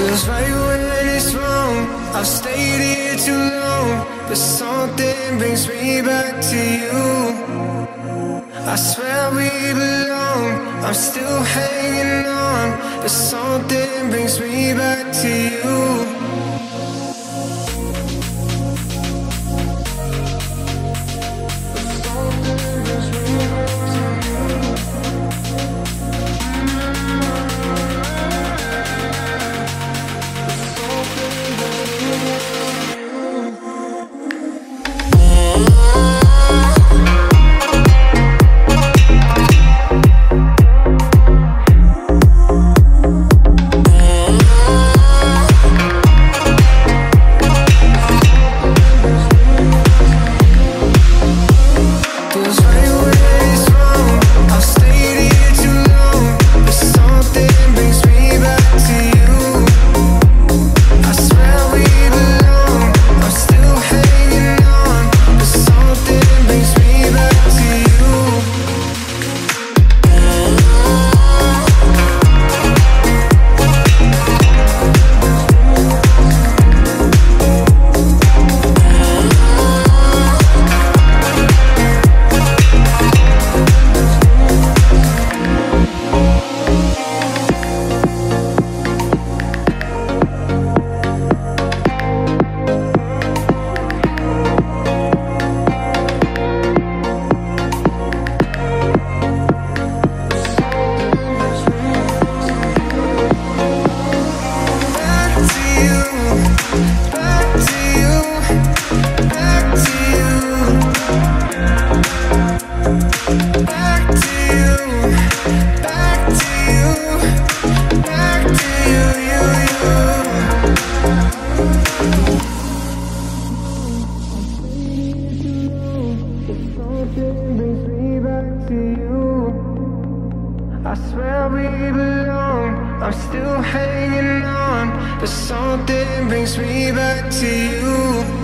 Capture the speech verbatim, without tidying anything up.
Feels right when it's wrong. I've stayed here too long, but something brings me back to you. I swear we belong. I'm still hanging on, but something brings me back to you. I swear we belong. I'm still hanging on, but something brings me back to you.